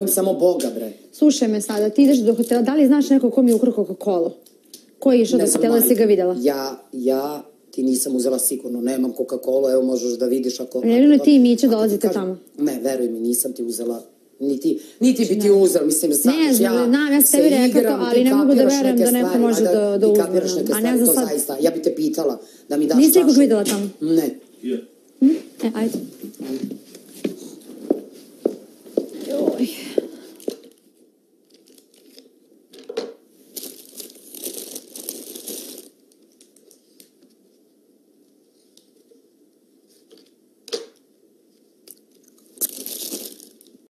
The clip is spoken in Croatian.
Samo Boga, bre. Slušaj me sada, ti ideš do hotela, da li znaš neko ko mi je ukrao Coca-Cola? Ko je išao do hotela da si ga videla? Ja ti nisam uzela sigurno, nemam Coca-Cola, evo možeš da vidiš ako... Vjerujem ti i Miće dolazite tamo. Ne, veruj mi, nisam ti uzela, niti bi ti uzela, mislim, znaš, ja se tebi rekla to, ali ne mogu da verujem da neko može da uzme. Ti kapiraš neke stvari, to zaista, ja bi te pitala da mi daš čašu. Nisi nekog videla tamo? Ne. Ajde.